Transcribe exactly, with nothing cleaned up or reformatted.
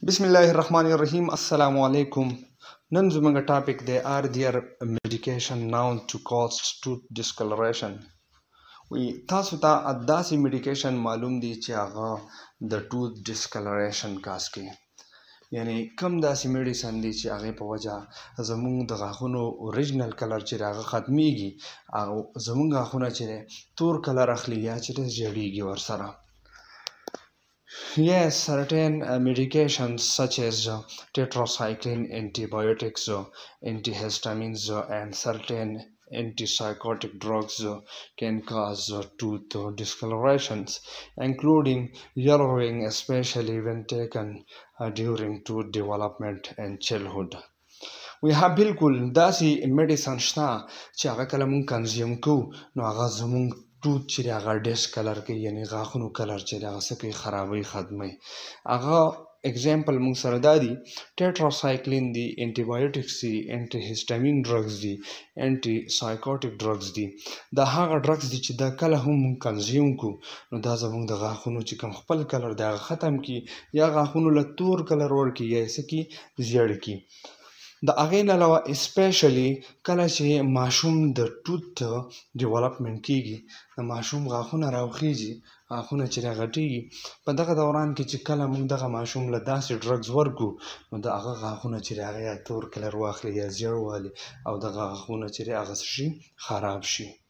بسم الله الرحمن الرحیم. السلام علیکم. نن زموږ ټاپک دی are there medication known to cause tooth discoloration. وی تاسو ته داسې میډیکیشن معلوم دي چې هغه د ټوث ډسکلریشن کاز کوي، یعنی کم داسې میډیسن دي چې هغې په وجه زموږ د غاښونو اوریجنل کلر چې هغه ختمیږي او زموږ غاښونه چې تور کلر اخلي یا چې ژیړیږي ورسره. Yes, certain uh, medications such as uh, tetracycline, antibiotics, uh, antihistamines, uh, and certain antipsychotic drugs uh, can cause uh, tooth uh, discolorations, including yellowing, especially when taken uh, during tooth development and childhood. We have بالکل داسې میډیسن شته چې هغه کله مونږ کنزیوم کوو نو هغه زمونږ ټوت چې دی هغه ډس کلر کوي، یعنې غاښونو کلر چې دی هغه څه کوي خرابوي، ختموي. هغه اگزامپل مونږ سره دا دي ټیټراسایکلین دي، انټي بایوټکس دي، انټي هسټامین ډرګز دي، انټي سایکوټیک ډرګز دي. دا هغه ډرګز دي چې دا کله هم مونږ کنزیوم کوو نو دا زمونږ د غاښونو چې کوم خپل کلر دی هغه ختم کړي یا غاښونو له تور کلر ورکړي یا یې څه کړي زیړ کړي. د هغې نه علاوه اسپیشلی کله چې ماشوم د ټوت ډیولپمنټ کیږي، د ماشوم غاښونه راوخیږي، غاښونه چې غټیږي، په دغه دوران کې چې کله موږ دغه ماشوم له داسې ډرګز ورکړو نو د هغه غاښونه چې هغه یا تور کلر واخلي یا زیړ والي او دغه غاښونه چې هغه شي خراب شي.